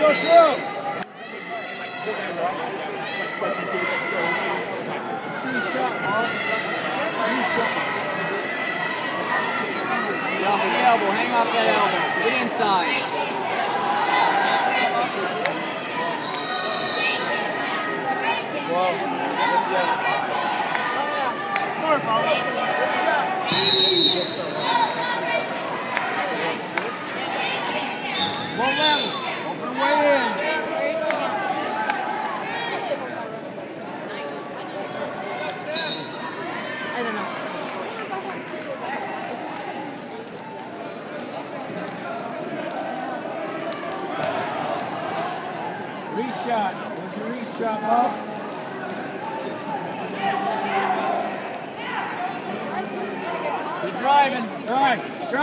Off the elbow, hang off that elbow. Get inside. Smart ball. One level. Open way in. I don't know. Reshot. There's a reshot up. He's driving. Drive.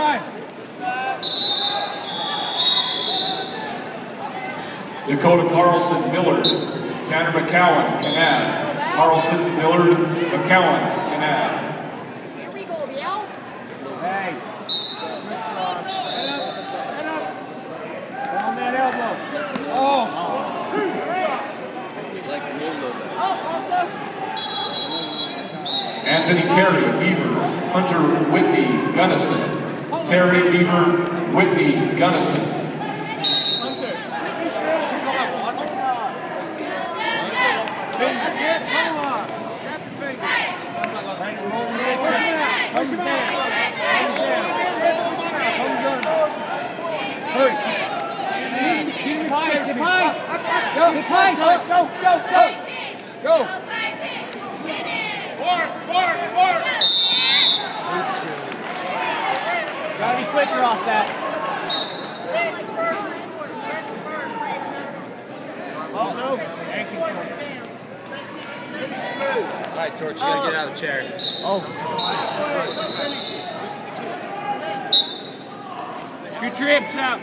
Dakota Carlson Millard, Tanner McCowan, Kanab. Carlson Millard, McCowan, Kanab. Here we go, Biel. Hey. Head up. On that elbow. Oh. Alto. Anthony Terry, Weaver, Hunter Whitney, Gunnison. Terry, Weaver, Whitney, Gunnison. Push him down. Hurry. Device. Go. Work. Gotta be quicker off that. All right, Torch, you gotta get out of the chair. Scoot your hips out.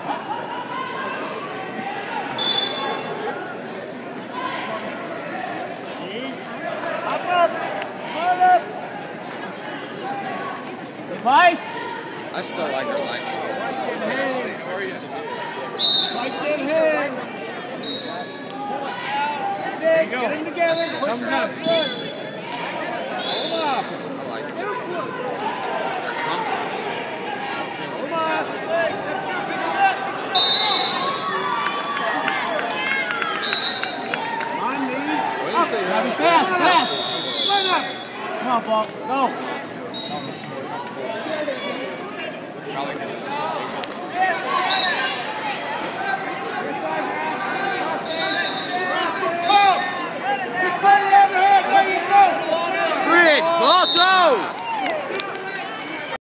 Device. I still like her like. Like that hand. There you go. Get in together. Push it up. Good. Hold off. I like it. Hold off. Big step. On knees. Gotta be fast. Line up. Come on, Bob. Go. Probably gonna Bridge, Balto!